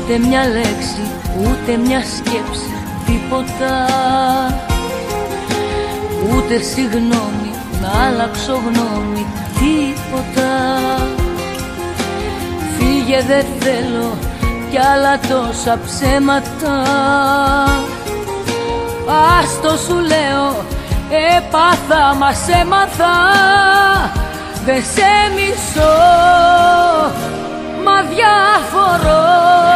Ούτε μια λέξη, ούτε μια σκέψη, τίποτα. Ούτε συγγνώμη, να αλλάξω γνώμη, τίποτα. Φύγε, δεν θέλω κι άλλα τόσα ψέματα. Άστο σου λέω, έπαθα μας έμαθα. Δεν σε μισώ, μα διαφορώ.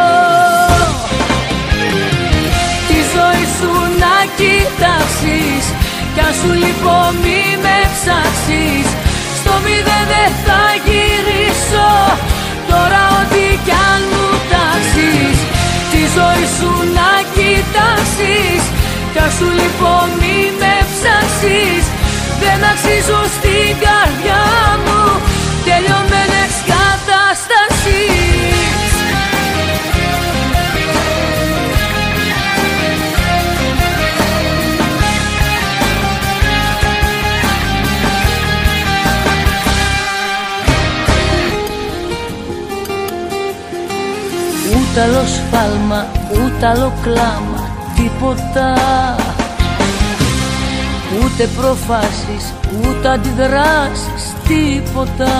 Τη ζωή σου να κοιτάξεις, κι αν σου λείπω μη με ψάξεις. Στο μηδέν δεν θα γυρίσω, τώρα ό,τι κι αν μου τάξεις. Τη ζωή σου να κοιτάξεις, κι αν σου λείπω μη με ψάξεις. Δεν αξίζω στην καρδιά μου τελειωμένες καταστάσεις. Ούτε άλλο σφάλμα, ούτε άλλο κλάμα, τίποτα. Ούτε προφάσεις, ούτε αντιδράσεις, τίποτα.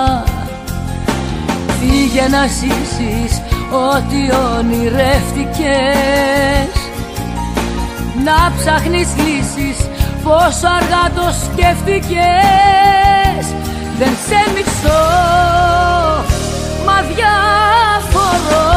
Φύγε να ζήσεις ό,τι ονειρεύτηκες. Να ψάχνεις λύσεις, πόσο αργά το σκέφτηκες. Δεν σε μισώ, μα διαφορώ.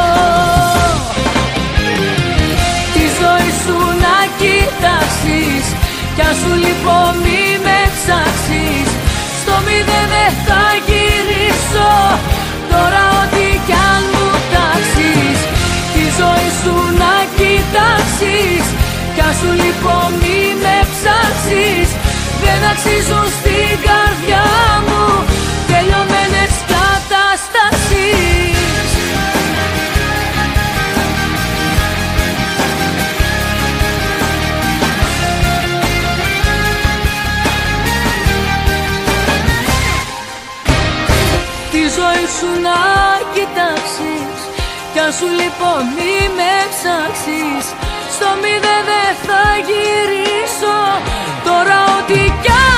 Τη ζωή σου να κοιτάξεις, κι αν σου λείπω μη με ψάξεις. Στο μηδέν δεν θα γυρίσω, τώρα ό,τι κι αν μου τάξεις. Τη ζωή σου να κοιτάξεις, κι αν σου λείπω μη με ψάξεις. Δεν αξίζουν στην καρδιά μου τελειωμένες καταστάσεις. Τη ζωή σου να κοιτάξεις, κι αν σου λείπω μη με ψάξεις. Στο μηδέν δεν θα γυρίσω, τώρα ό,τι κι αν